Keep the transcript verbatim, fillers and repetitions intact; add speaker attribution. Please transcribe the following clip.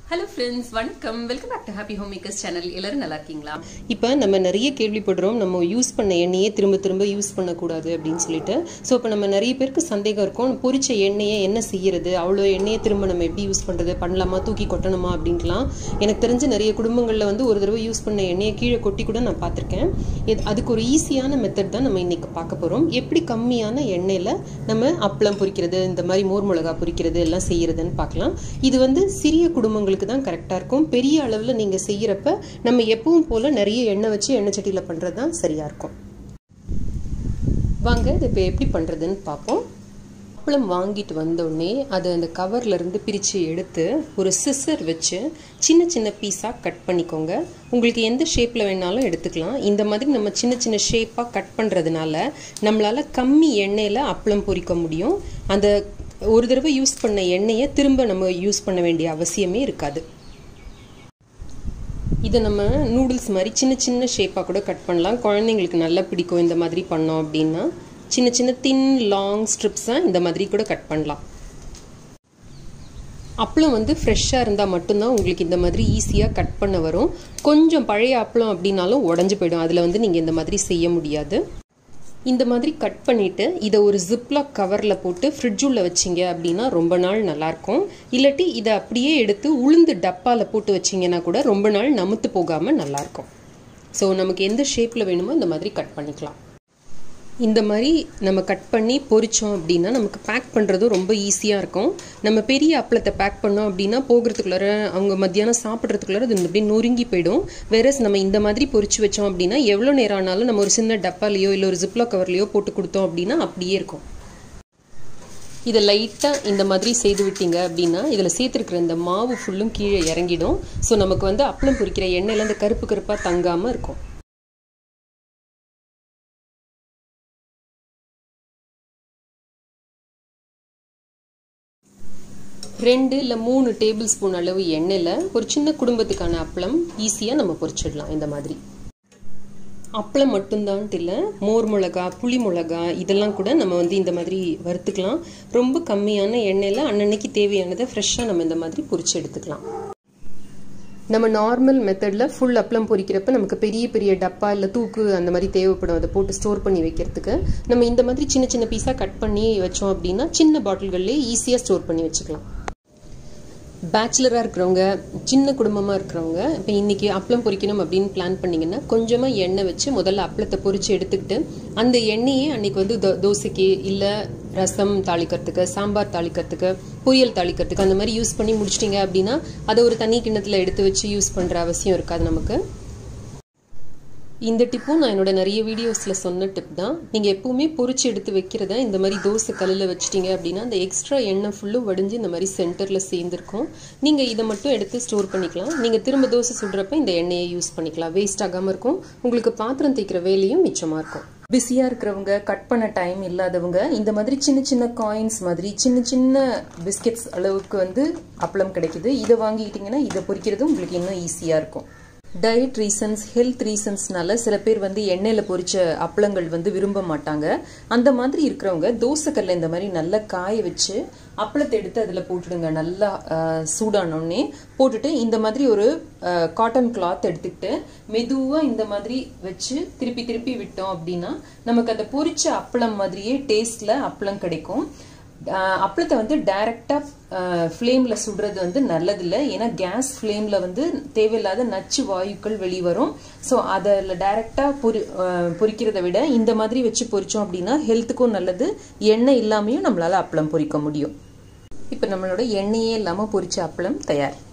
Speaker 1: Hello friends, வணக்கம். Welcome back to Happy Homemakers channel. எல்லாரும் நல்லா இருக்கீங்களா?
Speaker 2: இப்போ நம்ம நிறைய கேள்விப்படுறோம் நம்ம யூஸ் பண்ண எண்ணெயை திரும்ப திரும்ப யூஸ் பண்ணக்கூடாது அப்படின்னு சொல்லிட்டு. ஸோ இப்போ நம்ம நிறைய பேருக்கு சந்தேகம் இருக்கும், பொரிச்ச எண்ணெயை என்ன செய்யறது, அவ்வளோ எண்ணெயை திரும்ப நம்ம எப்படி யூஸ் பண்ணுறது, பண்ணலாமா, தூக்கி கொட்டணுமா அப்படின்ட்டுலாம். எனக்கு தெரிஞ்ச நிறைய குடும்பங்களில் வந்து ஒரு தடவை யூஸ் பண்ண எண்ணெயை கீழே கொட்டி கூட நான் பார்த்துருக்கேன். அதுக்கு ஒரு ஈஸியான மெத்தட் தான் நம்ம இன்னைக்கு பார்க்க போகிறோம். எப்படி கம்மியான எண்ணெயில் நம்ம அப்பளம் பொரிக்கிறது, இந்த மாதிரி மோர் மிளகா பொரிக்கிறது எல்லாம் செய்யறதுன்னு பார்க்கலாம். இது வந்து சிறிய குடும்பங்களுக்கு தான் கரெக்டா இருக்கும். பெரிய அளவுல நீங்க செய்யறப்ப நம்ம எப்பவும் போல நிறைய எண்ணெய் வச்சு எண்ணெய் சட்டியில பண்றது தான் சரியா இருக்கும். வாங்க இதை இப்போ எப்படி பண்றதுன்னு பார்ப்போம். அப்பளம் வாங்கிட்டு வந்தோடனே அதை அந்த கவர்ல இருந்து பிரிச்சு எடுத்து ஒரு சிசர் வச்சு சின்ன சின்ன பீஸா கட் பண்ணிக்கோங்க. உங்களுக்கு எந்த ஷேப்ல வேணாலும் எடுத்துக்கலாம். இந்த மாதிரி நம்ம சின்ன சின்ன ஷேப்பா கட் பண்றதுனால நம்மளால கம்மி எண்ணெயில அப்பளம் பொரிக்க முடியும். அந்த ஒரு தடவை யூஸ் பண்ண எண்ணெயை திரும்ப நம்ம யூஸ் பண்ண வேண்டிய அவசியமே இருக்காது. இதை நம்ம நூடுல்ஸ் மாதிரி சின்ன சின்ன ஷேப்பாக கூட கட் பண்ணலாம். குழந்தைங்களுக்கு நல்லா பிடிக்கும் இந்த மாதிரி பண்ணோம் அப்படின்னா. சின்ன சின்ன தின் லாங் ஸ்ட்ரிப்ஸாக இந்த மாதிரி கூட கட் பண்ணலாம். அப்பளம் வந்து ஃப்ரெஷ்ஷாக இருந்தால் மட்டும்தான் உங்களுக்கு இந்த மாதிரி ஈஸியாக கட் பண்ண வரும். கொஞ்சம் பழைய அப்பளம் அப்படின்னாலும் உடஞ்சி போயிடும். அதில் வந்து நீங்கள் இந்த மாதிரி செய்ய முடியாது. இந்த மாதிரி கட் பண்ணிவிட்டு இதை ஒரு ஜிப்லாக் கவரில் போட்டு ஃப்ரிட்ஜுள்ள வச்சிங்க அப்படின்னா ரொம்ப நாள் நல்லாயிருக்கும். இல்லாட்டி இதை அப்படியே எடுத்து உளுந்து டப்பாவில் போட்டு வச்சிங்கன்னா கூட ரொம்ப நாள் நமுத்து போகாமல் நல்லாயிருக்கும். ஸோ நமக்கு எந்த ஷேப்பில் வேணுமோ இந்த மாதிரி கட் பண்ணிக்கலாம். இந்த மாதிரி நம்ம கட் பண்ணி பொரிச்சோம் அப்படின்னா நமக்கு பேக் பண்ணுறதும் ரொம்ப ஈஸியாக இருக்கும். நம்ம பெரிய அப்பளத்தை பேக் பண்ணோம் அப்படின்னா போகிறதுக்குள்ளார அவங்க மத்தியானம் சாப்பிட்றதுக்குள்ளார அது இப்படி நொறுங்கி போயிடும். வேறஸ் நம்ம இந்த மாதிரி பொரிச்சு வச்சோம் அப்படின்னா எவ்வளோ நேரம் ஆனாலும் நம்ம ஒரு சின்ன டப்பாலையோ இல்லை ஒரு ஜிப்லாக் கவர்லையோ போட்டு கொடுத்தோம் அப்படின்னா அப்படியே இருக்கும். இதை லைட்டாக இந்த மாதிரி செய்து விட்டீங்க அப்படின்னா இதில் சேர்த்துருக்கிற இந்த மாவு ஃபுல்லும் கீழே இறங்கிடும். ஸோ நமக்கு வந்து அப்பளம் பொரிக்கிற எண்ணெயில் அந்த கருப்பு கருப்பாக தங்காமல் இருக்கும். ரெண்டு இல்லை மூணு டேபிள் ஸ்பூன் அளவு எண்ணெயில் ஒரு சின்ன குடும்பத்துக்கான அப்பளம் ஈஸியாக நம்ம பொரிச்சிடலாம். இந்த மாதிரி அப்பளம் மட்டும்தான்ட்டு இல்லை, மோர் மிளகா, புளி மிளகா இதெல்லாம் கூட நம்ம வந்து இந்த மாதிரி வறுத்துக்கலாம். ரொம்ப கம்மியான எண்ணெயில் அன்னன்னைக்கு தேவையானதை ஃப்ரெஷ்ஷாக நம்ம இந்த மாதிரி பொரிச்சு எடுத்துக்கலாம். நம்ம நார்மல் மெத்தடில் ஃபுல் அப்பளம் பொரிக்கிறப்ப நமக்கு பெரிய பெரிய டப்பா இல்லை தூக்கு அந்த மாதிரி தேவைப்படும். அதை போட்டு ஸ்டோர் பண்ணி வைக்கிறதுக்கு நம்ம இந்த மாதிரி சின்ன சின்ன பீஸாக கட் பண்ணி வச்சோம் அப்படின்னா சின்ன பாட்டில்கள்லேயே ஈஸியாக ஸ்டோர் பண்ணி வச்சுக்கலாம். பேச்சுலராக இருக்கிறவங்க, சின்ன குடும்பமாக இருக்கிறவங்க இப்போ இன்றைக்கி அப்பளம் பொரிக்கணும் அப்படின்னு பிளான் பண்ணிங்கன்னா கொஞ்சமாக எண்ணெய் வச்சு முதல்ல அப்பளத்தை பொரித்து எடுத்துக்கிட்டு அந்த எண்ணெயே அன்றைக்கி வந்து தோ தோசைக்கு இல்லை ரசம் தாளிக்கிறதுக்கு, சாம்பார் தாளிக்கிறதுக்கு, பொரியல் தாளிக்கிறதுக்கு அந்த மாதிரி யூஸ் பண்ணி முடிச்சிட்டிங்க அப்படின்னா அதை ஒரு தனி கிண்ணத்தில் எடுத்து வச்சு யூஸ் பண்ணுற அவசியம் இருக்காது நமக்கு. இந்த டிப்பும் நான் என்னோட நிறைய வீடியோஸில் சொன்ன டிப் தான். நீங்கள் எப்பவுமே பொரிச்சு எடுத்து வைக்கிறத இந்த மாதிரி தோசை கல்லில் வச்சிட்டிங்க அப்படின்னா அந்த எக்ஸ்ட்ரா எண்ணெய் ஃபுல்லும் வடிஞ்சு இந்த மாதிரி சென்டரில் சேர்ந்துருக்கும். நீங்கள் இதை மட்டும் எடுத்து ஸ்டோர் பண்ணிக்கலாம். நீங்கள் திரும்ப தோசை சுடுறப்ப இந்த எண்ணெயை யூஸ் பண்ணிக்கலாம். வேஸ்ட் ஆகாமல் இருக்கும். உங்களுக்கு பாத்திரம் தேய்க்கிற வேலையும் மிச்சமாக இருக்கும். பிஸியாக இருக்கிறவங்க, கட் பண்ண டைம் இல்லாதவங்க இந்த மாதிரி சின்ன சின்ன காயின்ஸ் மாதிரி சின்ன சின்ன பிஸ்கெட்ஸ் அளவுக்கு வந்து அப்பளம் கிடைக்குது. இதை வாங்கிக்கிட்டிங்கன்னா இதை பொரிக்கிறது உங்களுக்கு இன்னும் ஈஸியாக இருக்கும். டயட் ரீசன்ஸ், ஹெல்த் ரீசன்ஸ்னால சில பேர் வந்து எண்ணெயில் பொரிச்ச அப்பளங்கள் வந்து விரும்ப மாட்டாங்க. அந்த மாதிரி இருக்கிறவங்க தோசைக்கல்ல இந்த மாதிரி நல்லா காய வச்சு அப்பளத்தை எடுத்து அதில் போட்டுடுங்க. நல்லா சூடானோடனே போட்டுட்டு இந்த மாதிரி ஒரு காட்டன் கிளாத் எடுத்துக்கிட்டு மெதுவாக இந்த மாதிரி வச்சு திருப்பி திருப்பி விட்டோம் அப்படின்னா நமக்கு அந்த பொரிச்ச அப்பளம் மாதிரியே டேஸ்ட்ல அப்பளம் கிடைக்கும். அப்பளத்தை வந்து டைரக்டாக ஃப்ளேமில் சுடுறது வந்து நல்லதில்லை. ஏன்னா கேஸ் ஃப்ளேமில் வந்து தேவையில்லாத நச்சு வாயுக்கள் வெளிவரும். ஸோ அதில் டைரக்டாக பொரி பொரிக்கிறத விட இந்த மாதிரி வச்சு பொரிச்சோம் அப்படின்னா ஹெல்த்துக்கும் நல்லது, எண்ணெய் இல்லாமையும் நம்மளால் அப்பளம் பொரிக்க முடியும். இப்போ நம்மளோட எண்ணெயே இல்லாமல் பொரிச்ச அப்பளம் தயார்.